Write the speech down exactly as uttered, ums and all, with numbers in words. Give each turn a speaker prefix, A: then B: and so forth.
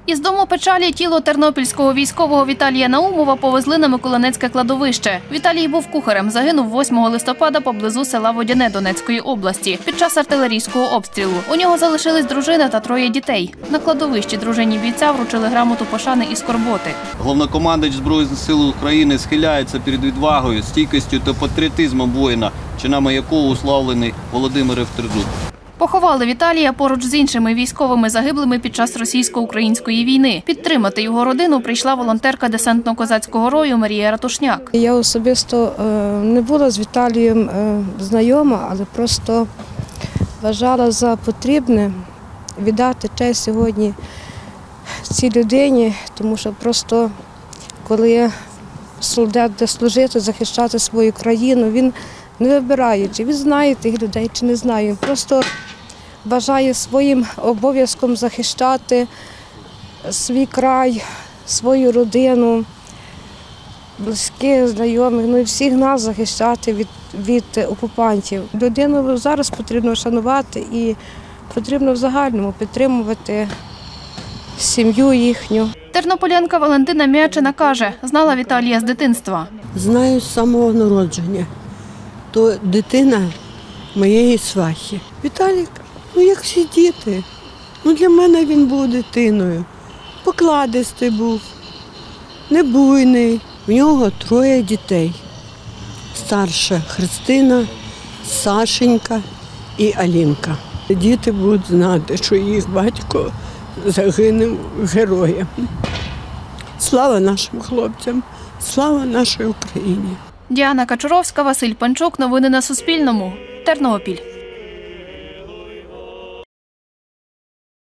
A: Із дому печалі тіло тернопільського військового Віталія Наумова повезли на Миколинецьке кладовище. Віталій був кухарем, загинув восьмого листопада поблизу села Водяне Донецької області під час артилерійського обстрілу. У нього залишились дружина та троє дітей. На кладовищі дружині бійця вручили грамоту пошани і скорботи.
B: Головнокомандувач Збройних сил України схиляється перед відвагою, стійкістю та патріотизмом воїна, чинами якого уславлений Володимир Евтердук.
A: Поховали Віталія поруч з іншими військовими загиблими під час російсько-української війни. Підтримати його родину прийшла волонтерка десантно-козацького рою Марія Ратушняк.
C: Я особисто не була з Віталієм знайома, але просто вважала за потрібне віддати честь сьогодні цій людині, тому що просто коли солдат йде служити, захищати свою країну, він не вибирає, чи він знає тих людей, чи не знає. Він просто вважає своїм обов'язком захищати свій край, свою родину, близьких, знайомих, ну і всіх нас захищати від, від окупантів. Людину зараз потрібно шанувати і потрібно в загальному підтримувати сім'ю їхню.
A: Тернополянка Валентина М'ячина каже, знала Віталія з дитинства.
D: Знаю з самого народження. То дитина моєї свахи. Віталік, ну як всі діти, ну для мене він був дитиною. Покладистий був, небуйний. В нього троє дітей. Старша Христина, Сашенька і Алінка. Діти будуть знати, що їх батько загинув героєм. Слава нашим хлопцям, слава нашій Україні.
A: Діана Качуровська, Василь Панчук. Новини на Суспільному. Тернопіль.